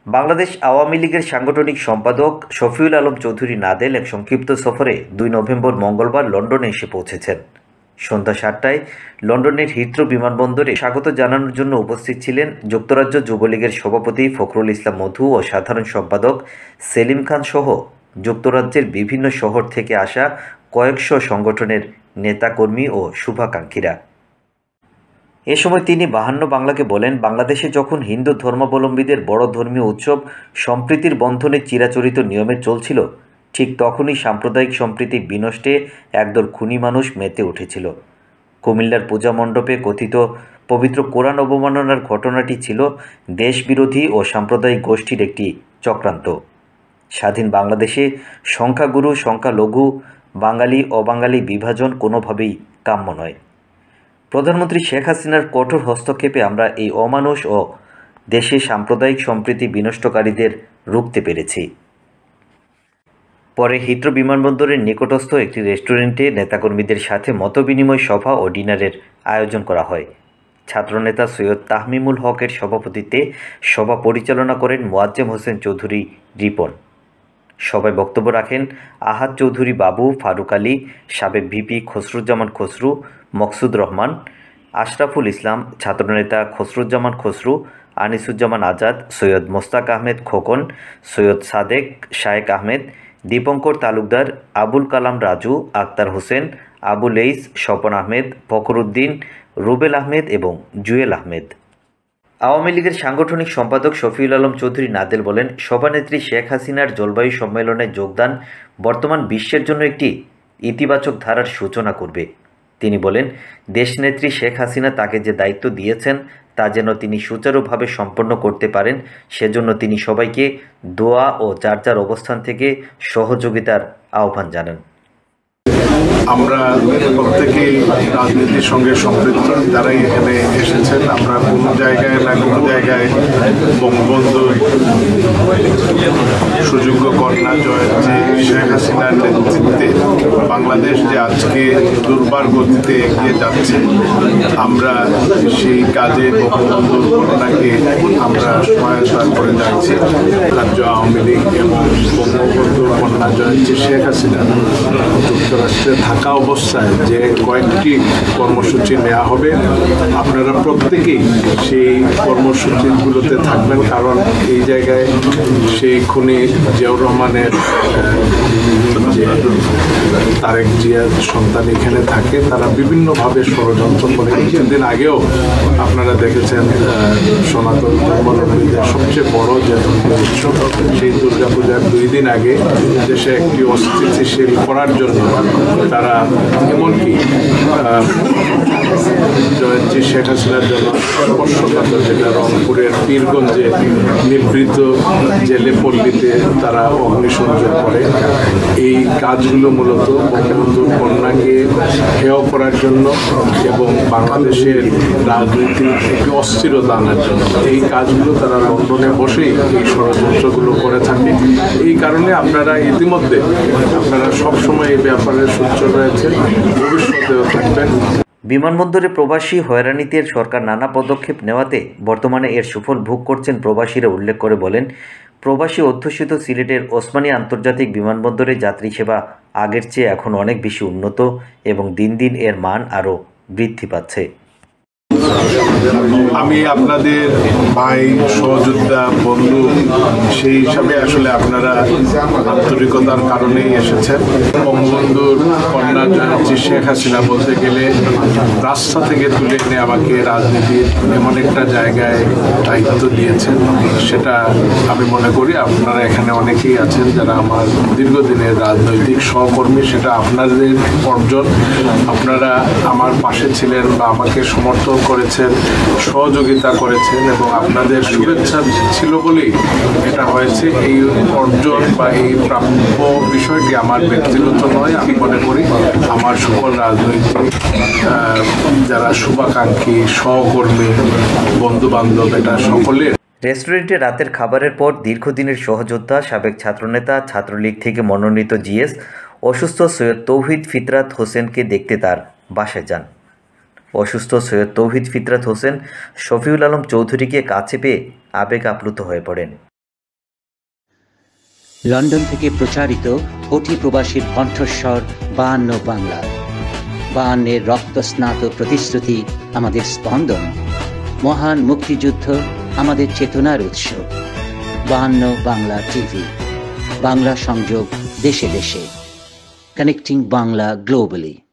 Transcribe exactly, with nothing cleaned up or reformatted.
বাংলাদেশ আওয়ামী লীগের সাংগঠনিক সম্পাদক শফিউল আলম চৌধুরী নাদেল এক সংক্ষিপ্ত সফরে দুই নভেম্বর মঙ্গলবার লন্ডনে এসে পৌঁছেছেন। সন্ধ্যা সাতটায় লন্ডনের হিথ্রো বিমানবন্দরে স্বাগত জানানোর জন্য উপস্থিত ছিলেন যুক্তরাজ্য যুবলীগের সভাপতি ফখরুল ইসলাম মধু ও সাধারণ সম্পাদক সেলিম খান সহ যুক্তরাজ্যের বিভিন্ন শহর থেকে আসা কয়েকশো সংগঠনের নেতাকর্মী ও শুভাকাঙ্ক্ষীরা। এ সময় তিনি বাহান্ন বাংলাকে বলেন, বাংলাদেশে যখন হিন্দু ধর্মাবলম্বীদের বড় ধর্মীয় উৎসব সম্প্রীতির বন্ধনে চিরাচরিত নিয়মে চলছিল, ঠিক তখনই সাম্প্রদায়িক সম্প্রীতি বিনষ্টে একদল খুনি মানুষ মেতে উঠেছিল। কুমিল্লার পূজা মণ্ডপে কথিত পবিত্র কোরআন অবমাননার ঘটনাটি ছিল দেশবিরোধী ও সাম্প্রদায়িক গোষ্ঠীর একটি চক্রান্ত। স্বাধীন বাংলাদেশে সংখ্যাগুরু সংখ্যালঘু, বাঙালি অবাঙালি বিভাজন কোনোভাবেই কাম্য নয়। প্রধানমন্ত্রী শেখ হাসিনার কঠোর হস্তক্ষেপে আমরা এই অমানুষ ও দেশে সাম্প্রদায়িক সম্প্রীতি বিনষ্টকারীদের রুখতে পেরেছি। পরে হিথ্রো বিমানবন্দরের নিকটস্থ একটি রেস্টুরেন্টে নেতাকর্মীদের সাথে মতবিনিময় সভা ও ডিনারের আয়োজন করা হয়। ছাত্রনেতা সৈয়দ তাহমিমুল হকের সভাপতিত্বে সভা পরিচালনা করেন মোয়াজ্জেম হোসেন চৌধুরী রিপন। সভায় বক্তব্য রাখেন আহাদ চৌধুরী বাবু, ফারুক আলী, সাবেক ভিপি খসরুজ্জামান খসরু, মকসুদ রহমান, আশরাফুল ইসলাম, ছাত্রনেতা খসরুজ্জামান খসরু, আনিসুজ্জামান আজাদ, সৈয়দ মোস্তাক আহমেদ খোকন, সৈয়দ সাদেক শায়েক আহমেদ, দীপঙ্কর তালুকদার, আবুল কালাম রাজু, আক্তার হোসেন, আবু লেইস, স্বপন আহমেদ, ফখরুদ্দিন, রুবেল আহমেদ এবং জুয়েল আহমেদ। আওয়ামী লীগের সাংগঠনিক সম্পাদক শফিউল আলম চৌধুরী নাদেল বলেন, সভানেত্রী শেখ হাসিনার জলবায়ু সম্মেলনে যোগদান বর্তমান বিশ্বের জন্য একটি ইতিবাচক ধারার সূচনা করবে। তিনি বলেন, দেশনেত্রী শেখ হাসিনা তাকে যে দায়িত্ব দিয়েছেন তা যেন তিনি সুচারুভাবে সম্পন্ন করতে পারেন, সেজন্য তিনি সবাইকে দোয়া ও যার যার অবস্থান থেকে সহযোগিতার আহ্বান জানান। আমরা প্রত্যেকেই রাজনীতির সঙ্গে সম্পৃক্ত, যারাই এখানে এসেছেন। আমরা কোনো জায়গায় না কোনো জায়গায় বঙ্গবন্ধু সুযোগ্য কন্যা জয়ন্তী শেখ হাসিনার নেতৃত্বে বাংলাদেশ যে আজকে দুর্বার গতিতে এগিয়ে যাচ্ছে, আমরা সেই কাজে বঙ্গবন্ধুর কন্যাকে আমরা সহায়তা করে যাচ্ছি। রাজ্য আওয়ামী লীগ এবং বঙ্গবন্ধুর কন্যা জয়ন্তী শেখ হাসিনা যুক্তরাষ্ট্রে থাকা অবস্থায় যে কয়েকটি কর্মসূচি নেওয়া হবে, আপনারা প্রত্যেকেই সেই কর্মসূচিগুলোতে থাকবেন, কারণ এই জায়গায় সেই খুনি জিয়াউর রহমানের যে তারেক জিয়ার সন্তান এখানে থাকে, তারা বিভিন্নভাবে ষড়যন্ত্র করে। কিছুদিন আগেও আপনারা দেখেছেন সনাতন ধর্মাবলম্বীদের সবচেয়ে বড় যে উৎসব, সেই দুর্গাপূজার দুই দিন আগে দেশে একটি অস্থিতিশীল করার জন্য তারা এমনকি জয়ন্তী শেখ হাসিনার জন্য স্পর্শকাতর যেটা রংপুরের পীরগঞ্জে নিবৃত জেলে পল্লীতে তারা অগ্নিসংযোগ করে। এই কাজগুলো মূলত বঙ্গবন্ধুর কন্যাকে হেয় করার জন্য এবং বাংলাদেশের রাজনীতির একটি অস্থিরতা আনার জন্য এই কাজগুলো তারা লন্ডনে বসেই এই ষড়যন্ত্রগুলো করে থাকে। এই কারণে আপনারা ইতিমধ্যে আপনারা সবসময় এই ব্যাপারে সোচ্চার রয়েছেন, ভবিষ্যতেও থাকবেন। বিমানবন্দরে প্রবাসী হয়রানিতে সরকার নানা পদক্ষেপ নেওয়াতে বর্তমানে এর সুফল ভোগ করছেন প্রবাসীরা উল্লেখ করে বলেন, প্রবাসী অধ্যুষিত সিলেটের ওসমানী আন্তর্জাতিক বিমানবন্দরে যাত্রী সেবা আগের চেয়ে এখন অনেক বেশি উন্নত এবং দিন দিন এর মান আরও বৃদ্ধি পাচ্ছে। আমি আপনাদের ভাই, সহযোদ্ধা, বন্ধু, সেই হিসাবে আসলে আপনারা আন্তরিকতার কারণেই এসেছেন। বঙ্গবন্ধুর কন্যা জয়ন্তী শেখ হাসিনা বলতে গেলে রাস্তা থেকে তুলে এনে আমাকে রাজনীতির এমন একটা জায়গায় দায়িত্ব দিয়েছেন, সেটা আমি মনে করি আপনারা এখানে অনেকেই আছেন যারা আমার দীর্ঘদিনের রাজনৈতিক সহকর্মী, সেটা আপনাদের অর্জন। আপনারা আমার পাশে ছিলেন বা আমাকে সমর্থন করেছেন, সহযোগিতা করেছেন এবং আপনাদের শুভেচ্ছা ছিল বলেই এটা হয়েছে। এই অর্জন বা এই প্রাপ্য বিষয়টি আমার ব্যক্তিগত নয়, আমি মনে করি আমার সকল রাজনৈতিক যারা শুভাকাঙ্ক্ষী, সহকর্মী, বন্ধু বান্ধব, এটা সকলের। রেস্টুরেন্টে রাতের খাবারের পর দীর্ঘদিনের সহযোদ্ধা সাবেক ছাত্রনেতা ছাত্রলীগ থেকে মনোনীত জিএস অসুস্থ সৈয়দ তৌহিদ ফিতরাত হোসেনকে দেখতে তার বাসায় যান। অসুস্থ সৈয়দ তৌহিদ ফিতরাত হোসেন শফিউল আলম চৌধুরীকে কাছে পেয়ে আবেগ আপ্লুত হয়ে পড়েন। লন্ডন থেকে প্রচারিত কোটি প্রবাসীর কণ্ঠস্বর বায়ান্ন বাংলা। বায়ান্নের রক্তস্নাত প্রতিশ্রুতি আমাদের স্পন্দন, মহান মুক্তিযুদ্ধ আমাদের চেতনার উৎস। বায়ান্ন বাংলা টিভি, বাংলা সংযোগ দেশে দেশে, কানেক্টিং বাংলা গ্লোবালি।